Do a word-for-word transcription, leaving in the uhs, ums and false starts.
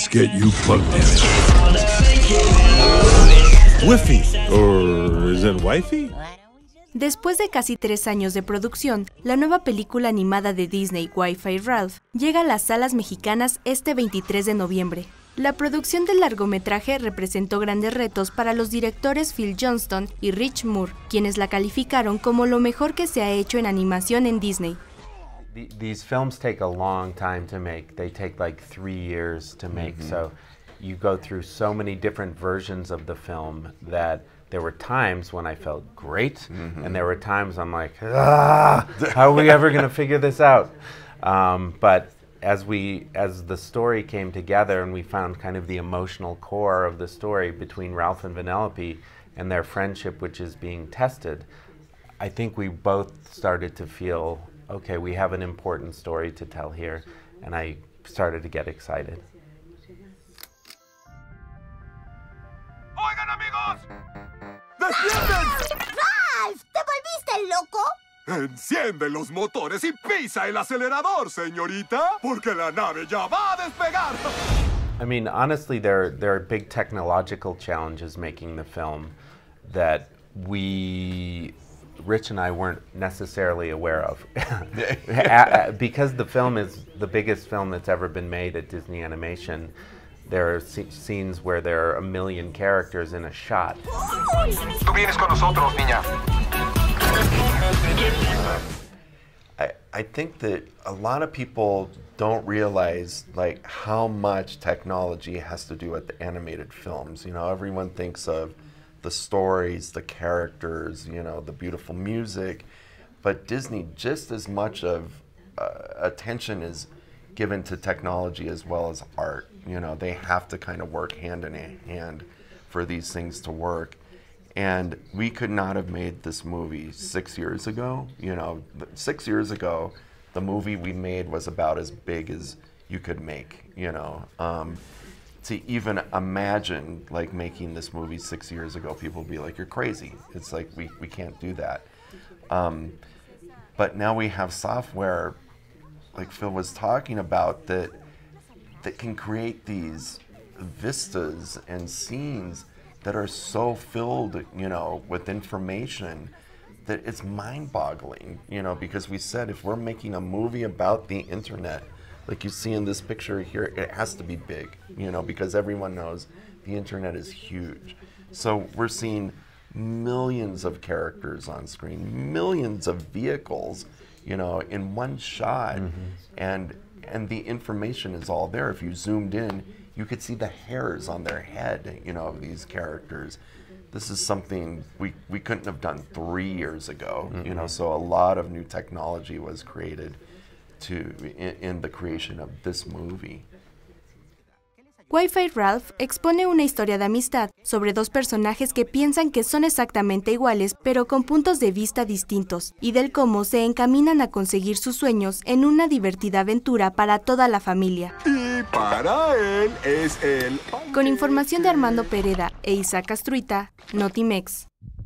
Let's get you plugged in. Wi-Fi, or is it Wi-Fi? Después de casi tres años de producción, la nueva película animada de Disney, Wi-Fi Ralph, llega a las salas mexicanas este veintitrés de noviembre. La producción del largometraje representó grandes retos para los directores Phil Johnston y Rich Moore, quienes la calificaron como lo mejor que se ha hecho en animación en Disney. These films take a long time to make. They take like three years to make. Mm-hmm. So you go through so many different versions of the film that there were times when I felt great, mm-hmm. and there were times I'm like, ah, how are we ever going to figure this out? Um, but as we, as the story came together and we found kind of the emotional core of the story between Ralph and Vanellope and their friendship, which is being tested, I think we both started to feel, okay, we have an important story to tell here, and I started to get excited. ¡Oigan, amigos! ¡Despierten! ¡Ralph! ¿Te volviste loco? Enciende los motores y pisa el acelerador, señorita, porque la nave ya va a despegar. I mean, honestly, there, there are big technological challenges making the film that we, Rich and I, weren't necessarily aware of. Because the film is the biggest film that's ever been made at Disney Animation, there are scenes where there are a million characters in a shot. Tú vienes con nosotros, niña. I, I think that a lot of people don't realize like how much technology has to do with the animated films. You know, everyone thinks of the stories, the characters, you know, the beautiful music, but Disney just as much of uh, attention is given to technology as well as art. You know, they have to kind of work hand in hand for these things to work. And we could not have made this movie six years ago. You know, six years ago, the movie we made was about as big as you could make, you know. Um, to even imagine like making this movie six years ago, people would be like, you're crazy. It's like, we, we can't do that. Um, but now we have software, like Phil was talking about, that that can create these vistas and scenes that are so filled, you know, with information that it's mind-boggling, you know, because we said if we're making a movie about the internet, like you see in this picture here, it has to be big, you know, because everyone knows the internet is huge. So we're seeing millions of characters on screen, millions of vehicles, you know, in one shot, mm-hmm. and and the information is all there. If you zoomed in, you could see the hairs on their head, you know, of these characters. This is something we, we couldn't have done three years ago, mm-hmm. you know, so a lot of new technology was created to in, in the creation of this movie. Wi-Fi Ralph expone una historia de amistad sobre dos personajes que piensan que son exactamente iguales, pero con puntos de vista distintos, y del cómo se encaminan a conseguir sus sueños en una divertida aventura para toda la familia. Y para él es el... Con información de Armando Pereda e Isaac Astruita, Notimex.